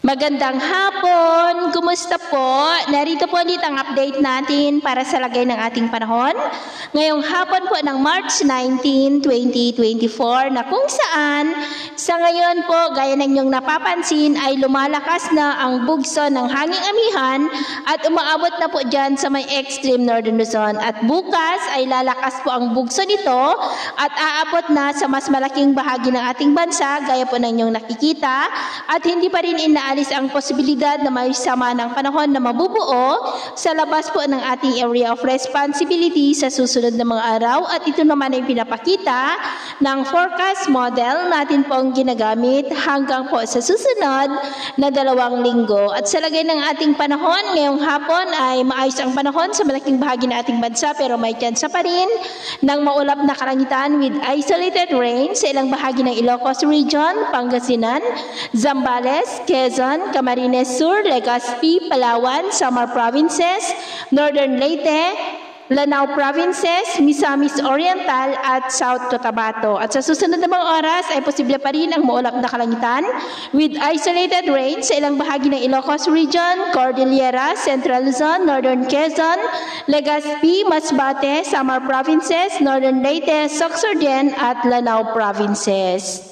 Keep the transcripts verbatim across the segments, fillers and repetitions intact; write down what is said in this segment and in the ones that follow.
Magandang hapon! Kumusta po? Narito po ulit ang update natin para sa lagay ng ating panahon. Ngayong hapon po ng March nineteenth, twenty twenty-four na kung saan sa ngayon po gaya ng inyong napapansin ay lumalakas na ang bugso ng hanging amihan at umaabot na po dyan sa may extreme northern Luzon. At bukas ay lalakas po ang bugso nito at aabot na sa mas malaking bahagi ng ating bansa gaya po ng inyong nakikita at hindi pa rin inaalis ang posibilidad na may sama ng panahon na mabubuo sa labas po ng ating area of responsibility sa susunod na mga araw at ito naman ay pinapakita ng forecast model natin pong ginagamit hanggang po sa susunod na dalawang linggo. At sa lagay ng ating panahon ngayong hapon ay maayos ang panahon sa malaking bahagi ng ating bansa pero may tsansa pa rin ng maulap na kalangitan with isolated rain sa ilang bahagi ng Ilocos Region, Pangasinan, Zambales, Quezon, Camarines Sur, Legazpi, Palawan, Samar Provinces, Northern Leyte, Lanao Provinces, Misamis Oriental at South Cotabato. At sa susunod na mga oras ay posible pa rin ang maulap na kalangitan with isolated rain sa ilang bahagi ng Ilocos Region, Cordillera, Central Luzon, Northern Quezon, Legazpi, Masbate, Samar Provinces, Northern Leyte, Sorsogon at Lanao Provinces.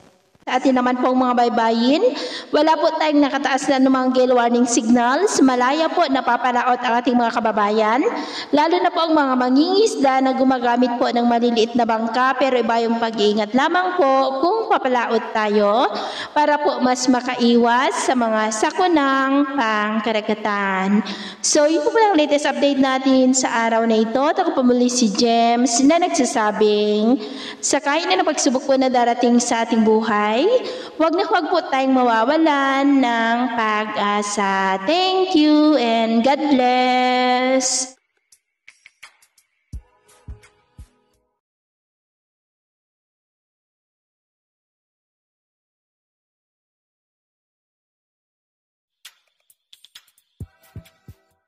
Sa atin naman pong mga baybayin, wala po tayong nakataas na anumang gale warning signals. Malaya po napapalaot ang ating mga kababayan, lalo na po ang mga mangingisda na gumagamit po ng maliliit na bangka, pero iba yung pag-iingat lamang po kung papalaot tayo para po mas makaiwas sa mga sakunang pangkaragatan. So yun po po ang latest update natin sa araw na ito. At ako po muli si James na nagsasabing sakay na ng pagsubok po na darating sa ating buhay, huwag na huwag po tayong mawawalan ng pag-asa. Thank you and God bless!